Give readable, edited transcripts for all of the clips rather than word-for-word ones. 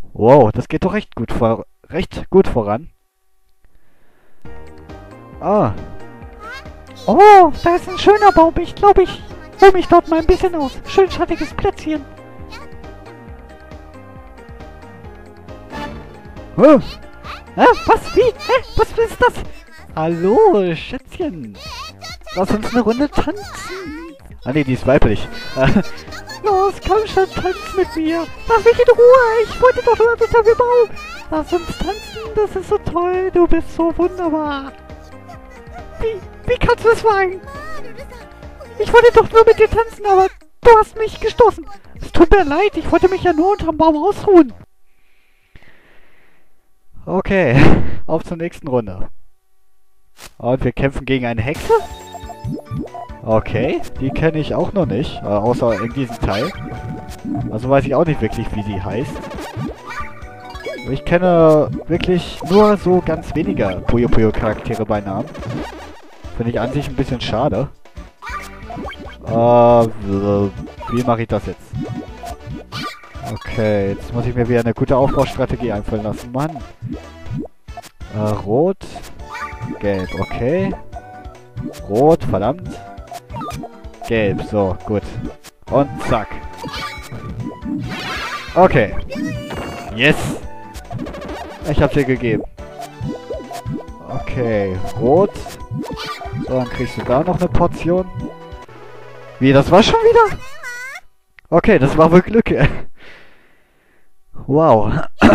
Wow, das geht doch recht gut voran. Ah. Oh, da ist ein schöner Baum. Ich glaube, ich ruhe mich dort mal ein bisschen aus. Schön schattiges Plätzchen. Oh. Was? Wie? Was ist das? Hallo, Schätzchen. Lass uns eine Runde tanzen. Ah ne, die ist weiblich. Los, komm schon, tanz mit mir. Lass mich in Ruhe. Ich wollte doch nur unter dem Baum. Lass uns tanzen. Das ist so toll. Du bist so wunderbar. Wie kannst du es wagen? Ich wollte doch nur mit dir tanzen, aber du hast mich gestoßen. Es tut mir leid. Ich wollte mich ja nur unterm Baum ausruhen. Okay, auf zur nächsten Runde. Und wir kämpfen gegen eine Hexe? Okay, die kenne ich auch noch nicht, außer in diesem Teil. Also weiß ich auch nicht wirklich, wie sie heißt. Ich kenne wirklich nur so ganz wenige Puyo Puyo Charaktere bei Namen. Finde ich an sich ein bisschen schade. Wie mache ich das jetzt? Okay, jetzt muss ich mir wieder eine gute Aufbaustrategie einfallen lassen. Mann. Rot. Gelb, okay. Rot, verdammt. Gelb, so, gut. Und zack. Okay. Yes! Ich hab's dir gegeben. Okay, rot. So, dann kriegst du da noch eine Portion. Wie, das war schon wieder? Okay, das war wohl Glück. Wow.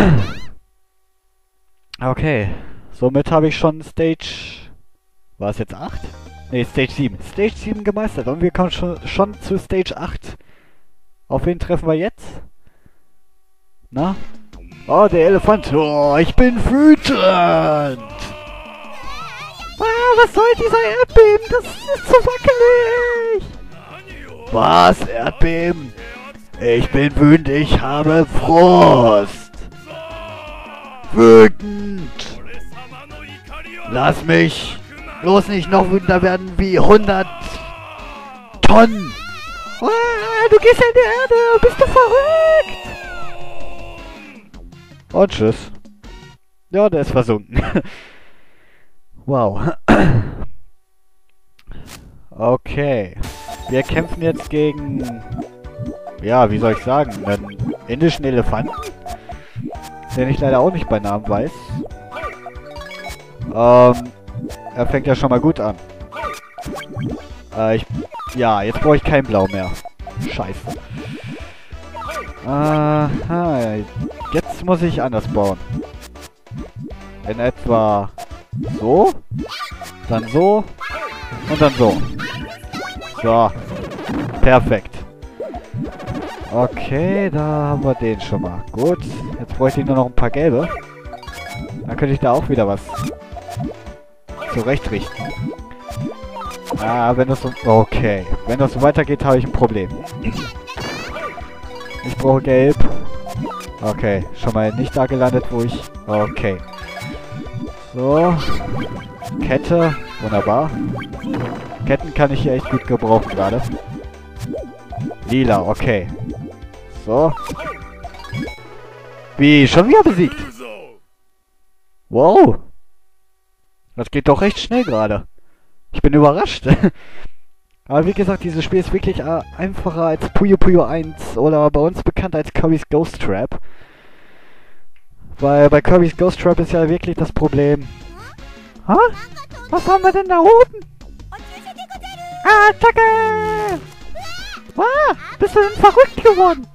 Okay. Somit habe ich schon Stage... War es jetzt 8? Ne, Stage 7. Stage 7 gemeistert. Und wir kommen schon zu Stage 8. Auf wen treffen wir jetzt? Na? Oh, der Elefant. Oh, ich bin wütend. Ah, was soll dieser Erdbeben? Das ist so wackelig. Was? Erdbeben? Ich bin wütend. Ich habe Frust. Wütend. Lass mich bloß nicht noch wütender werden wie 100 Tonnen. Ah, du gehst in die Erde. Bist du verrückt? Und tschüss. Ja, der ist versunken. Wow. Okay. Wir kämpfen jetzt gegen... Ja, wie soll ich sagen? Einen indischen Elefanten? Den ich leider auch nicht bei Namen weiß. Er fängt ja schon mal gut an. Ja, jetzt brauche ich kein Blau mehr. Scheiße. Aha, jetzt muss ich anders bauen. In etwa so, dann so und dann so. So, perfekt. Okay, da haben wir den schon mal. Gut, jetzt bräuchte ich nur noch ein paar gelbe. Dann könnte ich da auch wieder was zurechtrichten. Wenn das so... Okay, wenn das so weitergeht, habe ich ein Problem. Ich brauche gelb. Okay, schon mal nicht da gelandet, wo ich... Okay. So. Kette. Wunderbar. Ketten kann ich hier echt gut gebrauchen gerade. Lila, okay. So. Wie? Schon wieder besiegt? Wow. Das geht doch recht schnell gerade. Ich bin überrascht. Aber wie gesagt, dieses Spiel ist wirklich einfacher als Puyo Puyo 1 oder bei uns bekannt als Kirby's Ghost Trap. Weil bei Kirby's Ghost Trap ist ja wirklich das Problem. Ha? Was haben wir denn da oben? Attacke! Bist du denn verrückt geworden?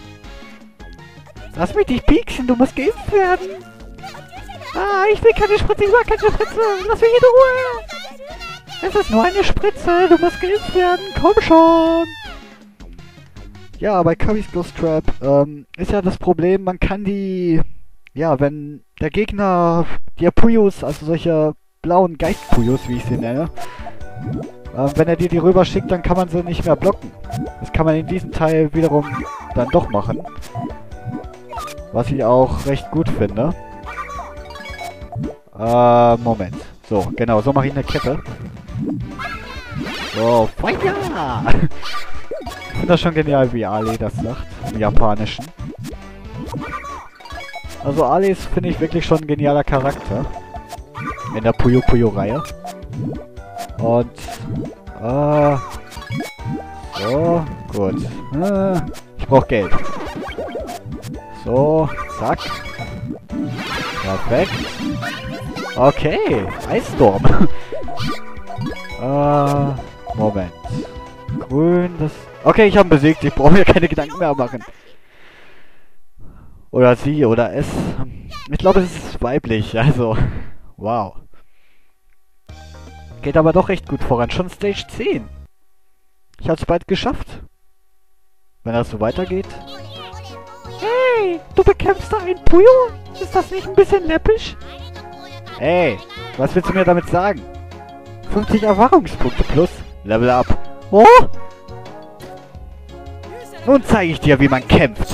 Lass mich dich pieksen, du musst geimpft werden. Ich will keine Spritze, ich mag keine Spritze. Lass mich in Ruhe. Es ist nur eine Spritze, du musst geimpft werden. Komm schon. Ja, bei Kirby's Ghost Trap ist ja das Problem, man kann die... Ja, wenn der Gegner die Puyos, also solche blauen Geist-Puyos, wie ich sie nenne, wenn er dir die rüber schickt, dann kann man sie nicht mehr blocken. Das kann man in diesem Teil wiederum dann doch machen. Was ich auch recht gut finde. Moment. So, genau, so mache ich eine Kette. So, Feuer! Ich finde das schon genial, wie Ali das sagt. Im Japanischen. Also Ali ist, finde ich, wirklich schon ein genialer Charakter. In der Puyo Puyo Reihe. Und, so, gut. Ich brauche Geld. So, zack. Perfekt. Okay, Eisstorm. Moment. Grün, das... Okay, ich habe ihn besiegt. Ich brauche mir keine Gedanken mehr machen. Oder sie, oder es. Ich glaube, es ist weiblich, also... Wow. Geht aber doch recht gut voran. Schon Stage 10. Ich habe es bald geschafft. Wenn das so weitergeht. Hey, du bekämpfst da einen Puyo? Ist das nicht ein bisschen läppisch? Hey, was willst du mir damit sagen? 50 Erfahrungspunkte plus Level Up. Oh! Nun zeige ich dir, wie man kämpft.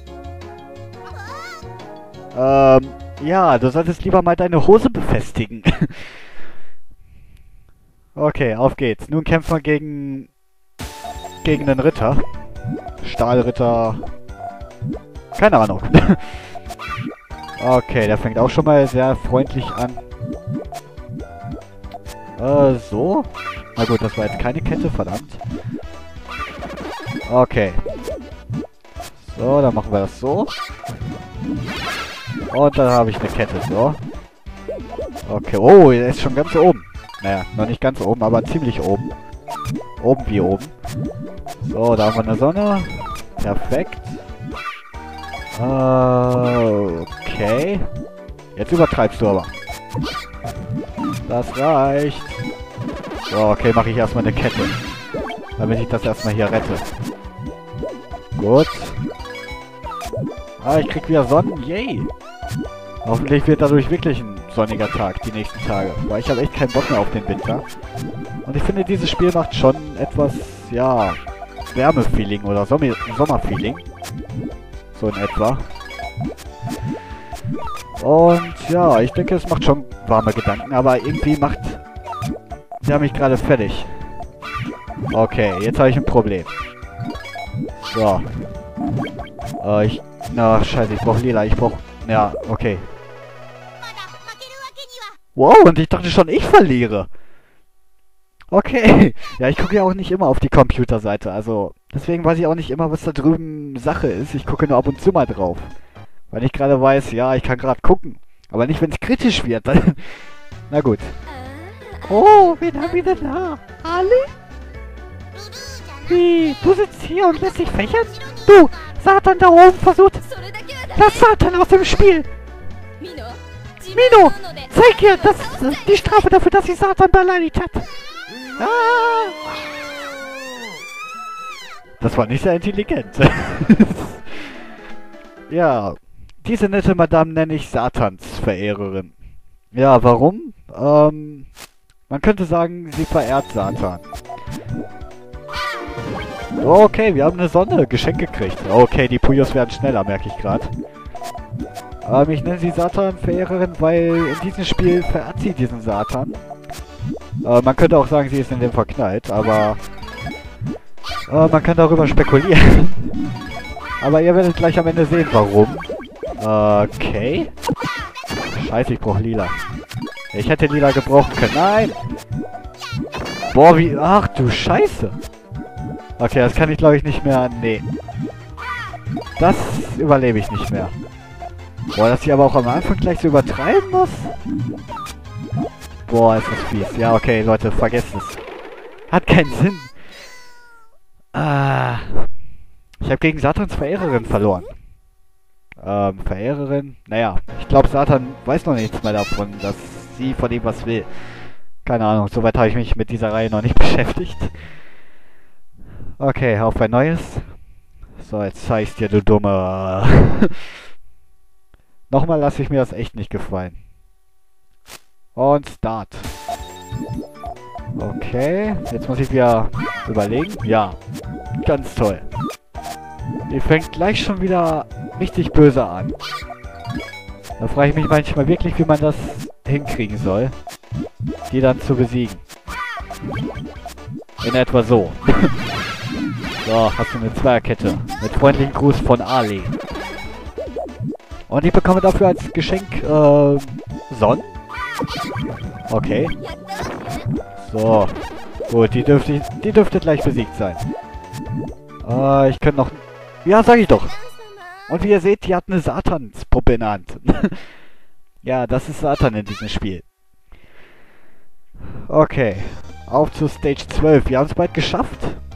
Ja, du solltest lieber mal deine Hose befestigen. Okay, auf geht's. Nun kämpfen wir gegen den Ritter. Stahlritter. Keine Ahnung. Okay, der fängt auch schon mal sehr freundlich an. So. Na gut, das war jetzt keine Kette, verdammt. Okay. So, dann machen wir das so. Und dann habe ich eine Kette, so. Okay, oh, er ist schon ganz oben. Naja, noch nicht ganz oben, aber ziemlich oben. Oben wie oben. So, da haben wir eine Sonne. Perfekt. Okay. Jetzt übertreibst du aber. Das reicht. So, okay, mache ich erstmal eine Kette. Damit ich das erstmal hier rette. Gut. Ah, ich krieg wieder Sonnen. Yay. Hoffentlich wird dadurch wirklich ein sonniger Tag, die nächsten Tage. Weil ich habe echt keinen Bock mehr auf den Winter. Und ich finde, dieses Spiel macht schon etwas, ja, Wärme-Feeling oder Sommer-Feeling. So in etwa. Und ja, ich denke, es macht schon warme Gedanken, aber irgendwie macht der mich gerade fertig. Okay, jetzt habe ich ein Problem. So. Na, scheiße, ich brauche lila, ja, okay. Wow, und ich dachte schon, ich verliere. Okay. Ja, ich gucke ja auch nicht immer auf die Computerseite, also deswegen weiß ich auch nicht immer, was da drüben Sache ist. Ich gucke nur ab und zu mal drauf. Weil ich gerade weiß, ja, ich kann gerade gucken. Aber nicht, wenn es kritisch wird. Na gut. Oh, wen haben wir denn da? Ali? Wie? Du sitzt hier und lässt dich fächern? Du, Satan da oben versucht... Lass Satan aus dem Spiel! Mino, zeig ihr, das ist die Strafe dafür, dass sie Satan beleidigt hat. Ah. Das war nicht sehr intelligent. Ja, diese nette Madame nenne ich Satans Verehrerin. Ja, warum? Man könnte sagen, sie verehrt Satan. Okay, wir haben eine Sonne geschenkt gekriegt. Okay, die Puyos werden schneller, merke ich gerade. Ich nenne sie Satan-Verehrerin, weil in diesem Spiel verehrt sie diesen Satan. Man könnte auch sagen, sie ist in dem verknallt, aber... man kann darüber spekulieren. Aber ihr werdet gleich am Ende sehen, warum. Okay. Scheiße, ich brauche lila. Ich hätte lila gebrauchen können. Nein! Boah, wie... Ach du Scheiße! Okay, das kann ich glaube ich nicht mehr... Nee. Das überlebe ich nicht mehr. Boah, dass ich aber auch am Anfang gleich so übertreiben muss? Boah, ist das fies. Ja, okay, Leute, vergesst es. Hat keinen Sinn. Ich habe gegen Satans Verehrerin verloren. Verehrerin? Naja, ich glaube, Satan weiß noch nichts mehr davon, dass sie von ihm was will. Keine Ahnung, soweit habe ich mich mit dieser Reihe noch nicht beschäftigt. Okay, auf ein neues. So, jetzt zeig's dir, du Dumme. Nochmal lasse ich mir das echt nicht gefallen. Und Start. Okay, jetzt muss ich wieder überlegen. Ja, ganz toll. Die fängt gleich schon wieder richtig böse an. Da frage ich mich manchmal wirklich, wie man das hinkriegen soll, die dann zu besiegen. In etwa so. So, hast du eine Zweierkette. Mit freundlichen Gruß von Ali. Und ich bekomme dafür als Geschenk, Sonnen. Okay. So. Gut, die dürfte gleich besiegt sein. Ich könnte noch... Ja, sag ich doch. Und wie ihr seht, die hat eine Satanspuppe in der Hand. Ja, das ist Satan in diesem Spiel. Okay. Auf zu Stage 12. Wir haben es bald geschafft.